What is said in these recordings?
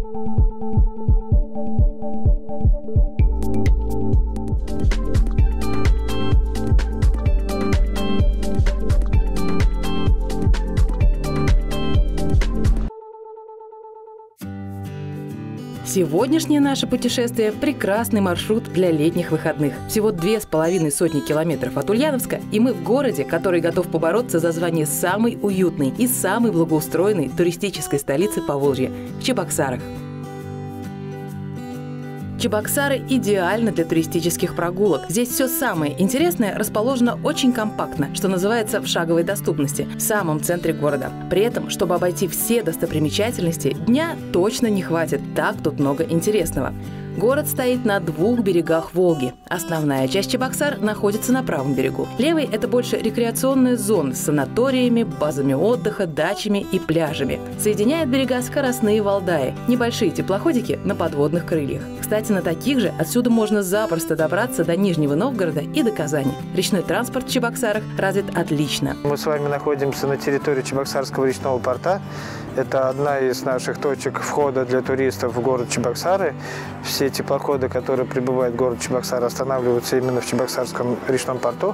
Сегодняшнее наше путешествие – прекрасный маршрут для летних выходных. Всего 2,5 километров от Ульяновска, и мы в городе, который готов побороться за звание самой уютной и самой благоустроенной туристической столицы Поволжья – в Чебоксарах. Чебоксары идеально для туристических прогулок. Здесь все самое интересное расположено очень компактно, что называется в шаговой доступности, в самом центре города. При этом, чтобы обойти все достопримечательности, дня точно не хватит, так тут много интересного. Город стоит на двух берегах Волги. Основная часть Чебоксар находится на правом берегу. Левый – это больше рекреационная зона с санаториями, базами отдыха, дачами и пляжами. Соединяет берега скоростные Валдаи – небольшие теплоходики на подводных крыльях. Кстати, на таких же отсюда можно запросто добраться до Нижнего Новгорода и до Казани. Речной транспорт в Чебоксарах развит отлично. Мы с вами находимся на территории Чебоксарского речного порта. Это одна из наших точек входа для туристов в город Чебоксары. Все теплоходы, которые прибывают в город Чебоксары, останавливаются именно в Чебоксарском речном порту.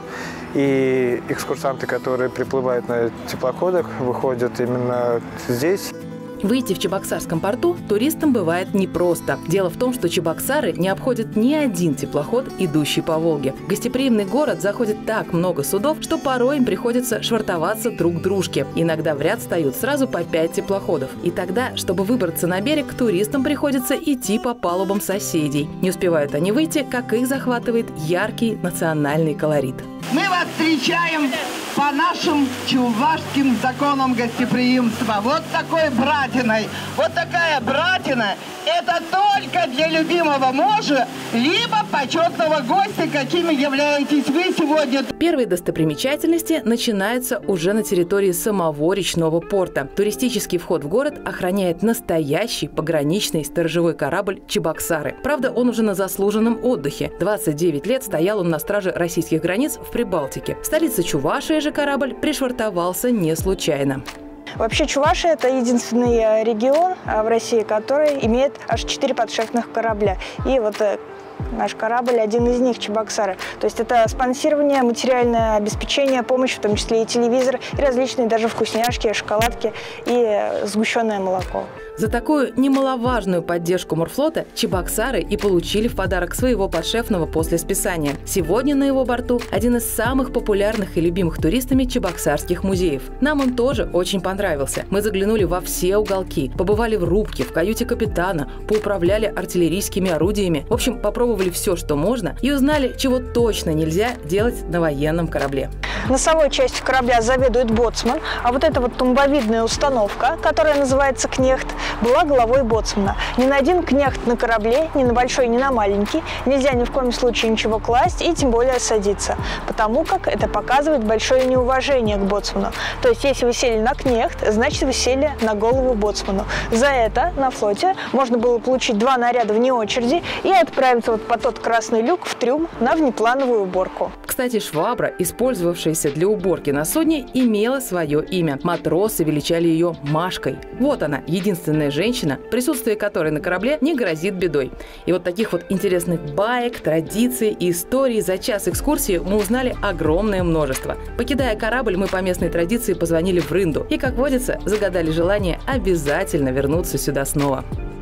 И экскурсанты, которые приплывают на теплоходах, выходят именно здесь. Выйти в Чебоксарском порту туристам бывает непросто. Дело в том, что Чебоксары не обходят ни один теплоход, идущий по Волге. В гостеприимный город заходит так много судов, что порой им приходится швартоваться друг к дружке. Иногда в ряд встают сразу по 5 теплоходов. И тогда, чтобы выбраться на берег, туристам приходится идти по палубам соседей. Не успевают они выйти, как их захватывает яркий национальный колорит. Мы вас встречаем по нашим чувашским законам гостеприимства. Вот такой братиной. Вот такая братина – это только для любимого мужа, либо почетного гостя, какими являетесь вы сегодня. Первые достопримечательности начинаются уже на территории самого речного порта. Туристический вход в город охраняет настоящий пограничный сторожевой корабль «Чебоксары». Правда, он уже на заслуженном отдыхе. 29 лет стоял он на страже российских границ в Прибалтике. В столице Чувашии же корабль пришвартовался не случайно. Вообще Чувашия – это единственный регион в России, который имеет аж 4 подшефных корабля. И вот наш корабль – один из них, Чебоксары. То есть это спонсирование, материальное обеспечение, помощь, в том числе и телевизор, и различные даже вкусняшки, шоколадки и сгущенное молоко. За такую немаловажную поддержку морфлота Чебоксары и получили в подарок своего подшефного после списания. Сегодня на его борту один из самых популярных и любимых туристами чебоксарских музеев. Нам он тоже очень понравился. Мы заглянули во все уголки, побывали в рубке, в каюте капитана, поуправляли артиллерийскими орудиями. В общем, попробовали все, что можно, и узнали, чего точно нельзя делать на военном корабле. Носовой частью корабля заведует боцман, а вот эта вот тумбовидная установка, которая называется кнехт, была головой боцмана. Ни на один кнехт на корабле, ни на большой, ни на маленький, нельзя ни в коем случае ничего класть и тем более садиться, потому как это показывает большое неуважение к боцману. То есть, если вы сели на кнехт, значит, вы сели на голову боцману. За это на флоте можно было получить 2 наряда вне очереди и отправиться вот по тот красный люк в трюм на внеплановую уборку. Кстати, швабра, использовавшаяся для уборки на судне, имела свое имя. Матросы величали ее Машкой. Вот она, единственная женщина, присутствие которой на корабле не грозит бедой. И вот таких вот интересных баек, традиций и историй за час экскурсии мы узнали огромное множество. Покидая корабль, мы по местной традиции позвонили в Рынду и, как водится, загадали желание обязательно вернуться сюда снова.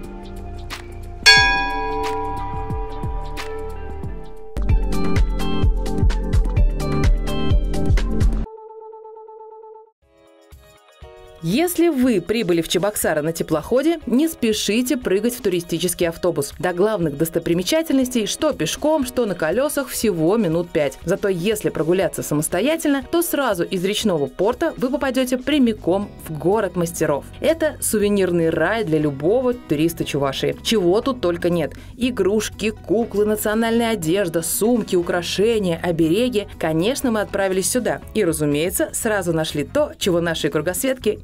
Если вы прибыли в Чебоксары на теплоходе, не спешите прыгать в туристический автобус. До главных достопримечательностей, что пешком, что на колесах, всего минут 5. Зато если прогуляться самостоятельно, то сразу из речного порта вы попадете прямиком в город мастеров. Это сувенирный рай для любого туриста Чувашии. Чего тут только нет. Игрушки, куклы, национальная одежда, сумки, украшения, обереги. Конечно, мы отправились сюда. И, разумеется, сразу нашли то, чего нашей кругосветке не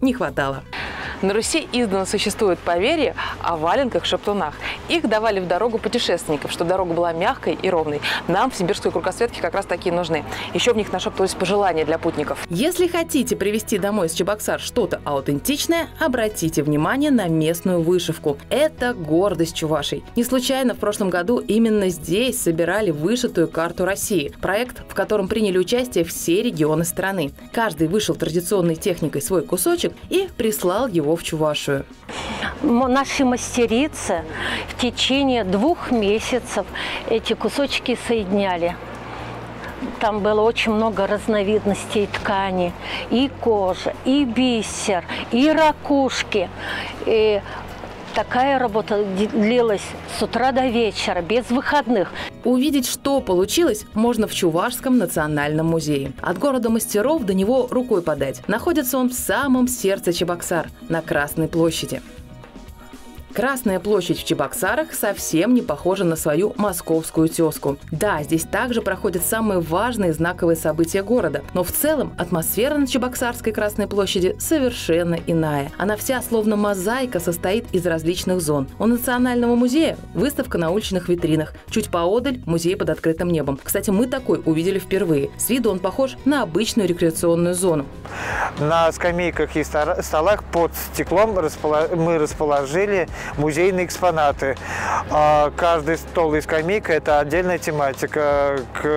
не хватало. На Руси издавна существует поверье о валенках-шептунах. Их давали в дорогу путешественников, чтобы дорога была мягкой и ровной. Нам в сибирской кругосветке как раз такие нужны. Еще в них нашептывались пожелания для путников. Если хотите привезти домой из Чебоксар что-то аутентичное, обратите внимание на местную вышивку. Это гордость Чувашей. Не случайно в прошлом году именно здесь собирали вышитую карту России. Проект, в котором приняли участие все регионы страны. Каждый вышил традиционной техникой свой кусочек и прислал его в Чувашию. Наши мастерицы в течение 2 месяцев эти кусочки соединяли. Там было очень много разновидностей ткани. И кожа, и бисер, и ракушки. И такая работа длилась с утра до вечера, без выходных. Увидеть, что получилось, можно в Чувашском национальном музее. От города мастеров до него рукой подать. Находится он в самом сердце Чебоксар, на Красной площади. Красная площадь в Чебоксарах совсем не похожа на свою московскую тезку. Да, здесь также проходят самые важные знаковые события города, но в целом атмосфера на Чебоксарской Красной площади совершенно иная. Она вся словно мозаика состоит из различных зон. У Национального музея выставка на уличных витринах. Чуть поодаль музей под открытым небом. Кстати, мы такой увидели впервые. С виду он похож на обычную рекреационную зону. На скамейках и столах под стеклом мы расположили музейные экспонаты. Каждый стол и скамейка – это отдельная тематика,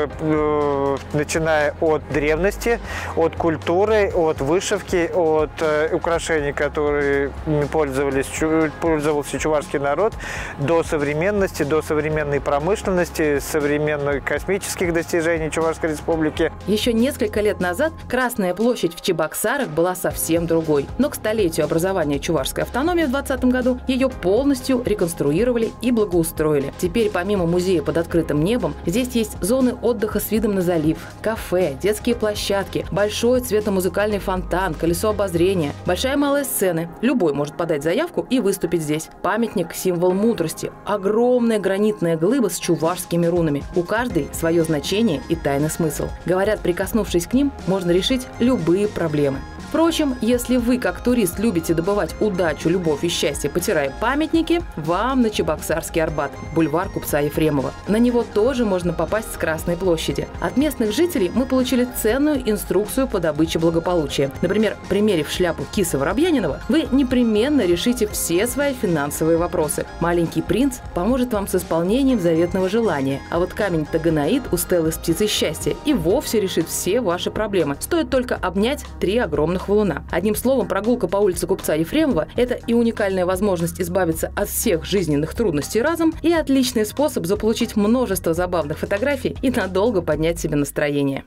начиная от древности, от культуры, от вышивки, от украшений, которыми пользовался чувашский народ, до современности, до современной промышленности, современных космических достижений Чувашской республики. Еще несколько лет назад Красная площадь в Чебоксарах была совсем другой. Но к столетию образования чувашской автономии в 2020 году ее полностью реконструировали и благоустроили. Теперь помимо музея под открытым небом, здесь есть зоны отдыха с видом на залив, кафе, детские площадки, большой цветомузыкальный фонтан, колесо обозрения, большая и малая сцены. Любой может подать заявку и выступить здесь. Памятник – символ мудрости. Огромная гранитная глыба с чувашскими рунами. У каждой свое значение и тайный смысл. Говорят, прикоснувшись к ним, можно решить любые проблемы. Впрочем, если вы, как турист, любите добывать удачу, любовь и счастье, потирая памятники, вам на Чебоксарский Арбат, бульвар купца Ефремова. На него тоже можно попасть с Красной площади. От местных жителей мы получили ценную инструкцию по добыче благополучия. Например, примерив шляпу Кисы Воробьянинова, вы непременно решите все свои финансовые вопросы. Маленький принц поможет вам с исполнением заветного желания, а вот камень Таганаид у Стеллы с птицей счастья и вовсе решит все ваши проблемы. Стоит только обнять 3 огромных валуна. Одним словом, прогулка по улице купца Ефремова – это и уникальная возможность избавиться от всех жизненных трудностей разом, и отличный способ заполучить множество забавных фотографий и надолго поднять себе настроение.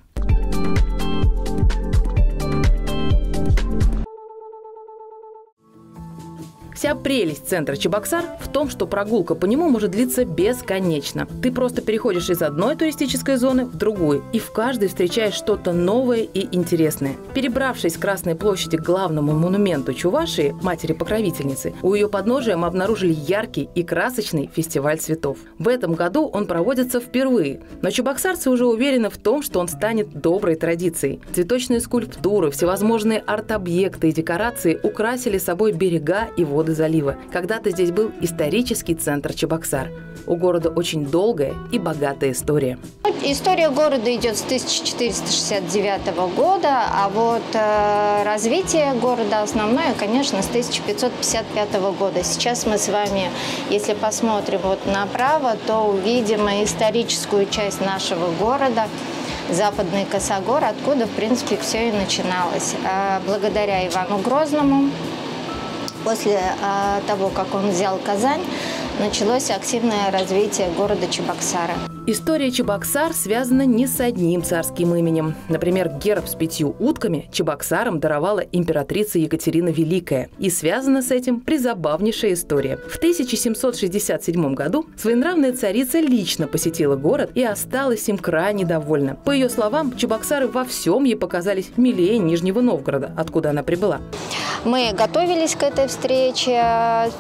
Вся прелесть центра Чебоксар в том, что прогулка по нему может длиться бесконечно. Ты просто переходишь из одной туристической зоны в другую, и в каждой встречаешь что-то новое и интересное. Перебравшись с Красной площади к главному монументу Чувашии, матери-покровительницы, у ее подножия мы обнаружили яркий и красочный фестиваль цветов. В этом году он проводится впервые, но чебоксарцы уже уверены в том, что он станет доброй традицией. Цветочные скульптуры, всевозможные арт-объекты и декорации украсили собой берега и воды залива. Когда-то здесь был исторический центр Чебоксар. У города очень долгая и богатая история. История города идет с 1469 года, а вот развитие города основное, конечно, с 1555 года. Сейчас мы с вами, если посмотрим вот направо, то увидим историческую часть нашего города, Западный Косогор, откуда, в принципе, все и начиналось. Благодаря Ивану Грозному, после того, как он взял Казань, началось активное развитие города Чебоксара. История Чебоксар связана не с одним царским именем. Например, герб с 5 утками Чебоксарам даровала императрица Екатерина Великая. И связана с этим призабавнейшая история. В 1767 году своенравная царица лично посетила город и осталась им крайне довольна. По ее словам, Чебоксары во всем ей показались милее Нижнего Новгорода, откуда она прибыла. Мы готовились к этой встрече.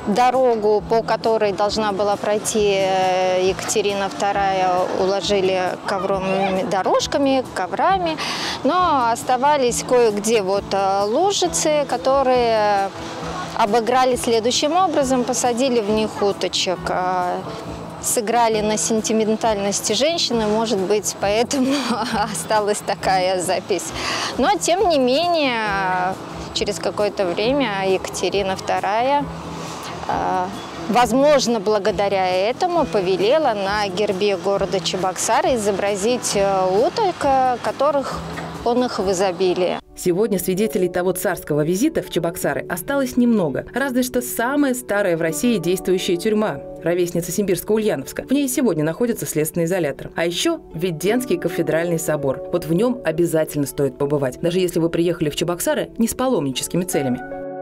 дорогу, по которой должна была пройти Екатерина II, уложили ковровыми дорожками, коврами, но оставались кое-где лужицы, которые обыграли следующим образом, посадили в них уточек, сыграли на сентиментальности женщины, может быть, поэтому осталась такая запись. Но, тем не менее, через какое-то время Екатерина II, возможно, благодаря этому, повелела на гербе города Чебоксары изобразить уток, которых он их в изобилии. Сегодня свидетелей того царского визита в Чебоксары осталось немного. Разве что самая старая в России действующая тюрьма, ровесница Симбирско-Ульяновска. В ней сегодня находится следственный изолятор. А еще Введенский кафедральный собор. Вот в нем обязательно стоит побывать, даже если вы приехали в Чебоксары не с паломническими целями.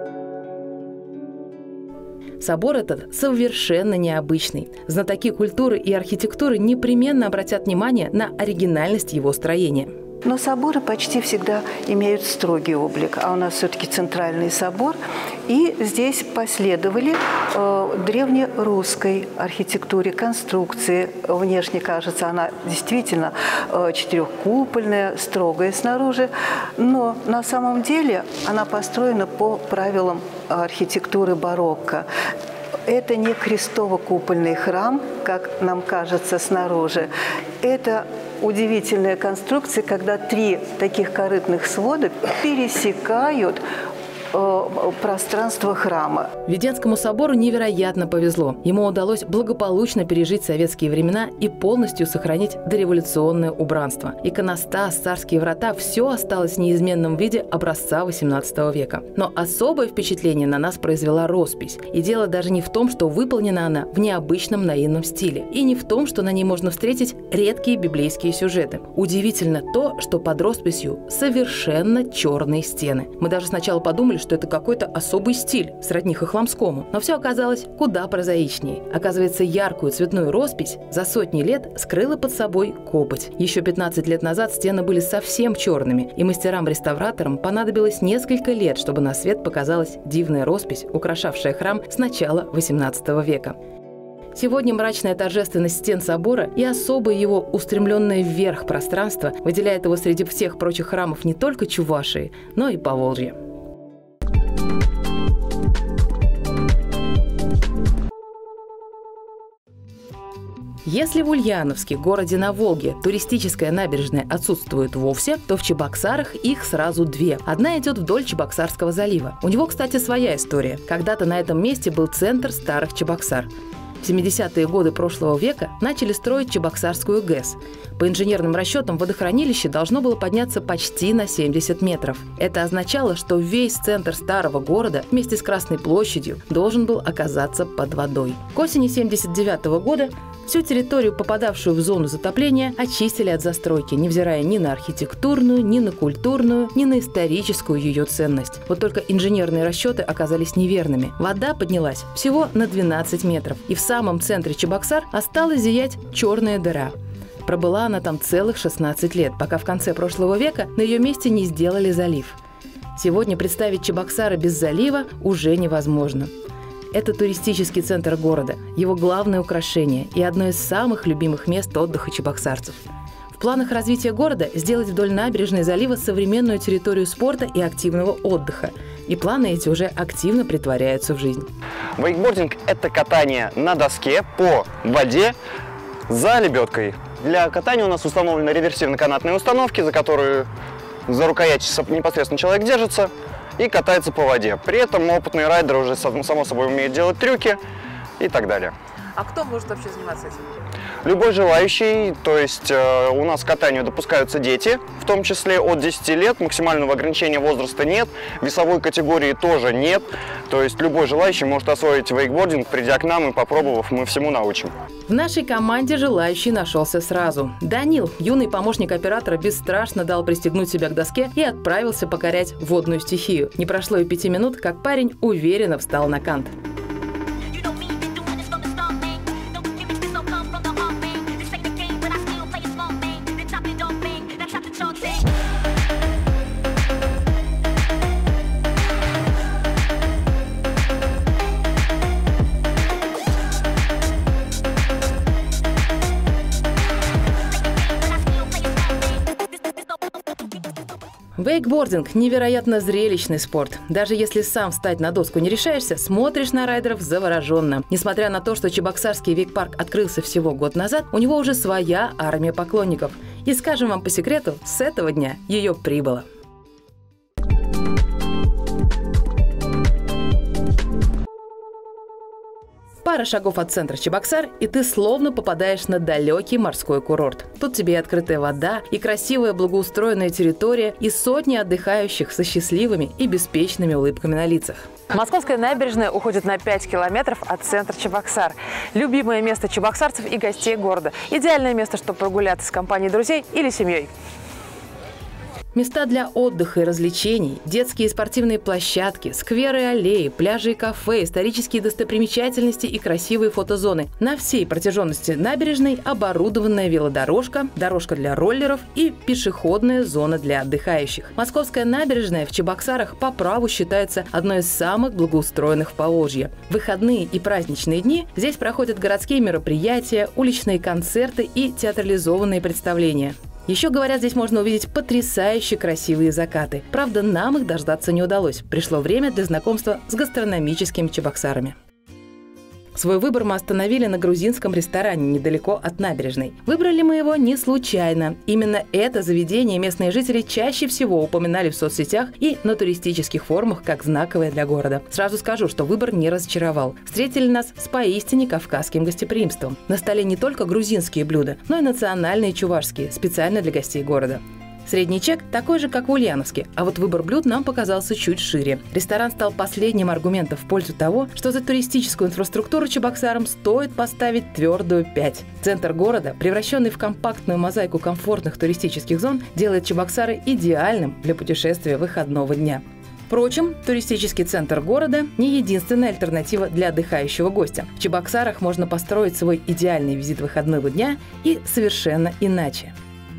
Собор этот совершенно необычный. Знатоки культуры и архитектуры непременно обратят внимание на оригинальность его строения. Но соборы почти всегда имеют строгий облик, а у нас все-таки центральный собор. И здесь последовали древнерусской архитектуре, конструкции. Внешне кажется, она действительно четырехкупольная, строгая снаружи, но на самом деле она построена по правилам архитектуры барокко. Это не крестово-купольный храм, как нам кажется снаружи. Это удивительная конструкция, когда 3 таких корытных свода пересекают пространство храма. Введенскому собору невероятно повезло. Ему удалось благополучно пережить советские времена и полностью сохранить дореволюционное убранство. Иконостас, царские врата – все осталось в неизменном виде образца XVIII века. Но особое впечатление на нас произвела роспись. И дело даже не в том, что выполнена она в необычном наивном стиле, и не в том, что на ней можно встретить редкие библейские сюжеты. Удивительно то, что под росписью совершенно черные стены. Мы даже сначала подумали, что это какой-то особый стиль, сродни хохломскому. Но все оказалось куда прозаичнее. Оказывается, яркую цветную роспись за сотни лет скрыла под собой копоть. Еще 15 лет назад стены были совсем черными, и мастерам-реставраторам понадобилось несколько лет, чтобы на свет показалась дивная роспись, украшавшая храм с начала XVIII века. Сегодня мрачная торжественность стен собора и особое его устремленное вверх пространство выделяет его среди всех прочих храмов не только Чувашии, но и Поволжья. Если в Ульяновске, городе на Волге, туристическая набережная отсутствует вовсе, то в Чебоксарах их сразу 2. Одна идет вдоль Чебоксарского залива. У него, кстати, своя история. Когда-то на этом месте был центр старых Чебоксар. В 70-е годы прошлого века начали строить Чебоксарскую ГЭС. По инженерным расчетам водохранилище должно было подняться почти на 70 метров. Это означало, что весь центр старого города вместе с Красной площадью должен был оказаться под водой. К осени 79-го года всю территорию, попадавшую в зону затопления, очистили от застройки, невзирая ни на архитектурную, ни на культурную, ни на историческую ее ценность. Вот только инженерные расчеты оказались неверными. Вода поднялась всего на 12 метров, и в самом центре Чебоксар осталась зиять черная дыра. Пробыла она там целых 16 лет, пока в конце прошлого века на ее месте не сделали залив. Сегодня представить Чебоксары без залива уже невозможно. Это туристический центр города, его главное украшение и одно из самых любимых мест отдыха чебоксарцев. В планах развития города сделать вдоль набережной залива современную территорию спорта и активного отдыха. И планы эти уже активно претворяются в жизнь. Вейкбординг – это катание на доске по воде за лебедкой. Для катания у нас установлены реверсивно-канатные установки, за рукоять непосредственно человек держится и катается по воде. При этом опытные райдеры уже, само собой, умеют делать трюки и так далее. А кто может вообще заниматься этим? Любой желающий, то есть у нас к катанию допускаются дети, в том числе от 10 лет, максимального ограничения возраста нет, весовой категории тоже нет, то есть любой желающий может освоить вейкбординг, придя к нам и попробовав, мы всему научим. В нашей команде желающий нашелся сразу. Данил, юный помощник оператора, бесстрашно дал пристегнуть себя к доске и отправился покорять водную стихию. Не прошло и 5 минут, как парень уверенно встал на кант. Вейкбординг – невероятно зрелищный спорт. Даже если сам встать на доску не решаешься, смотришь на райдеров завороженно. Несмотря на то, что Чебоксарский вейк-парк открылся всего год назад, у него уже своя армия поклонников. И скажем вам по секрету, с этого дня ее прибыло. Пара шагов от центра Чебоксар, и ты словно попадаешь на далекий морской курорт. Тут тебе и открытая вода, и красивая благоустроенная территория, и сотни отдыхающих со счастливыми и беспечными улыбками на лицах. Московская набережная уходит на 5 километров от центра Чебоксар. Любимое место чебоксарцев и гостей города. Идеальное место, чтобы прогуляться с компанией друзей или семьей. Места для отдыха и развлечений, детские и спортивные площадки, скверы и аллеи, пляжи и кафе, исторические достопримечательности и красивые фотозоны. На всей протяженности набережной оборудованная велодорожка, дорожка для роллеров и пешеходная зона для отдыхающих. Московская набережная в Чебоксарах по праву считается одной из самых благоустроенных в Поволжье. В выходные и праздничные дни здесь проходят городские мероприятия, уличные концерты и театрализованные представления. Еще, говорят, здесь можно увидеть потрясающе красивые закаты. Правда, нам их дождаться не удалось. Пришло время для знакомства с гастрономическими Чебоксарами. Свой выбор мы остановили на грузинском ресторане недалеко от набережной. Выбрали мы его не случайно. Именно это заведение местные жители чаще всего упоминали в соцсетях и на туристических форумах как знаковое для города. Сразу скажу, что выбор не разочаровал. Встретили нас с поистине кавказским гостеприимством. На столе не только грузинские блюда, но и национальные чувашские, специально для гостей города. Средний чек такой же, как в Ульяновске, а вот выбор блюд нам показался чуть шире. Ресторан стал последним аргументом в пользу того, что за туристическую инфраструктуру Чебоксарам стоит поставить твердую 5. Центр города, превращенный в компактную мозаику комфортных туристических зон, делает Чебоксары идеальным для путешествия выходного дня. Впрочем, туристический центр города – не единственная альтернатива для отдыхающего гостя. В Чебоксарах можно построить свой идеальный визит выходного дня и совершенно иначе.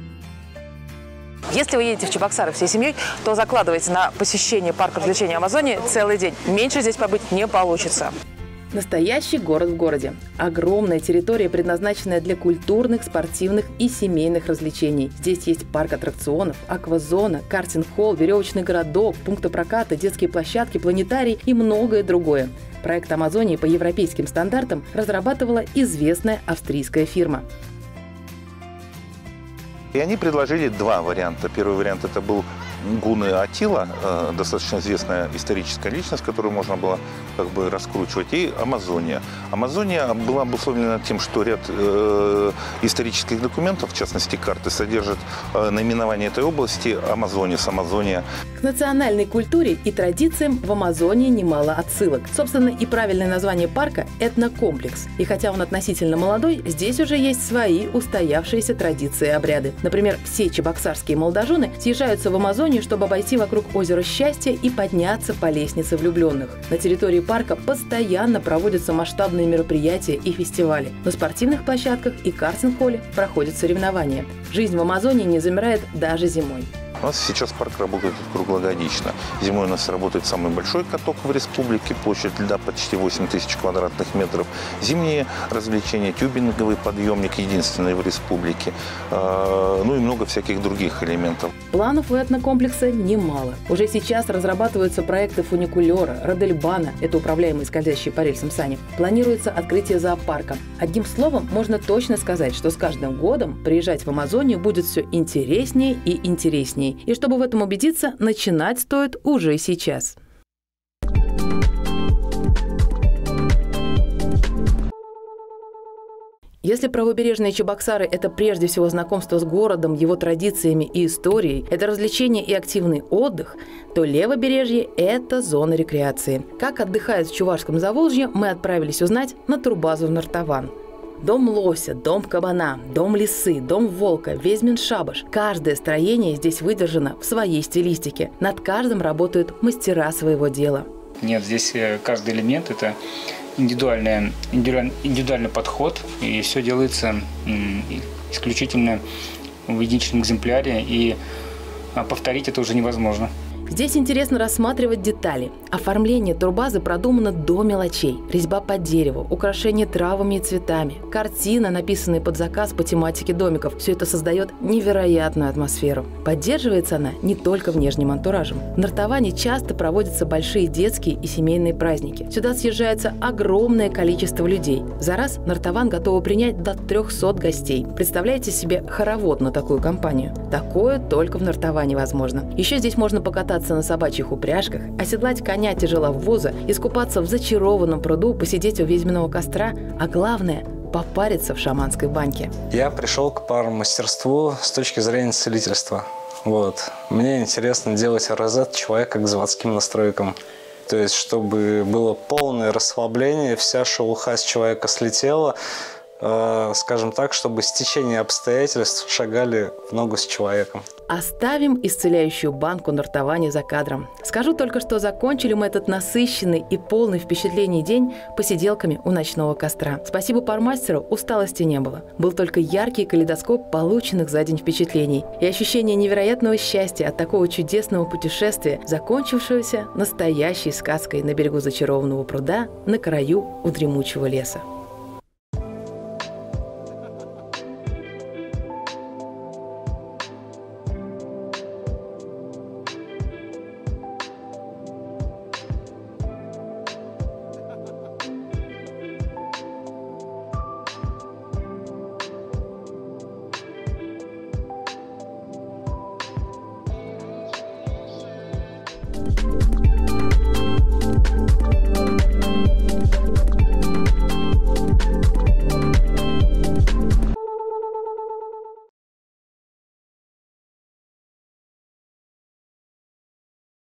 Если вы едете в Чебоксары всей семьей, то закладывайте на посещение парка развлечений Амазонии целый день. Меньше здесь побыть не получится. Настоящий город в городе. Огромная территория, предназначенная для культурных, спортивных и семейных развлечений. Здесь есть парк аттракционов, аквазона, картинг-холл, веревочный городок, пункты проката, детские площадки, планетарий и многое другое. Проект Амазонии по европейским стандартам разрабатывала известная австрийская фирма. И они предложили два варианта. Первый вариант – это был Гуны Атила, достаточно известная историческая личность, которую можно было как бы раскручивать, и Амазония. Амазония была обусловлена тем, что ряд исторических документов, в частности карты, содержат наименование этой области Амазонис, Амазония. К национальной культуре и традициям в Амазонии немало отсылок. Собственно, и правильное название парка – этнокомплекс. И хотя он относительно молодой, здесь уже есть свои устоявшиеся традиции и обряды. Например, все чебоксарские молодожены съезжаются в Амазонию, чтобы обойти вокруг озера Счастья и подняться по лестнице влюбленных. На территории парка постоянно проводятся масштабные мероприятия и фестивали. На спортивных площадках и картинг-холле проходят соревнования. Жизнь в Амазонии не замирает даже зимой. У нас сейчас парк работает круглогодично. Зимой у нас работает самый большой каток в республике, площадь льда почти 8 тысяч квадратных метров. Зимние развлечения, тюбинговый подъемник, единственный в республике. Ну и много всяких других элементов. Планов у этнокомплекса немало. Уже сейчас разрабатываются проекты фуникулера, Родельбана, это управляемые скользящие по рельсам сани. Планируется открытие зоопарка. Одним словом, можно точно сказать, что с каждым годом приезжать в Амазонию будет все интереснее и интереснее. И чтобы в этом убедиться, начинать стоит уже сейчас. Если правобережные Чебоксары – это прежде всего знакомство с городом, его традициями и историей, это развлечение и активный отдых, то левобережье – это зона рекреации. Как отдыхают в Чувашском Заволжье, мы отправились узнать на турбазу в Нартован. Дом лося, дом кабана, дом лисы, дом волка, Везьмин-шабаш. Каждое строение здесь выдержано в своей стилистике. Над каждым работают мастера своего дела. Нет, здесь каждый элемент – это индивидуальный подход, и все делается исключительно в единичном экземпляре, и повторить это уже невозможно. Здесь интересно рассматривать детали. Оформление турбазы продумано до мелочей. Резьба по дереву, украшение травами и цветами, картина, написанная под заказ по тематике домиков. Все это создает невероятную атмосферу. Поддерживается она не только внешним антуражем. В Нартоване часто проводятся большие детские и семейные праздники. Сюда съезжается огромное количество людей. За раз Нартован готовы принять до 300 гостей. Представляете себе хоровод на такую компанию? Такое только в Нартоване возможно. Еще здесь можно покататься на собачьих упряжках, оседлать коня тяжеловоза, искупаться в зачарованном пруду, посидеть у ведьминого костра, а главное – попариться в шаманской баньке. Я пришел к паромастерству с точки зрения целительства. Мне интересно делать розет человека к заводским настройкам. То есть, чтобы было полное расслабление, вся шелуха с человека слетела, скажем так, чтобы стечение обстоятельств шагали в ногу с человеком. Оставим исцеляющую банку Нартоване за кадром. Скажу только, что закончили мы этот насыщенный и полный впечатлений день посиделками у ночного костра. Спасибо пармастеру, усталости не было. Был только яркий калейдоскоп полученных за день впечатлений и ощущение невероятного счастья от такого чудесного путешествия, закончившегося настоящей сказкой на берегу зачарованного пруда на краю у дремучего леса.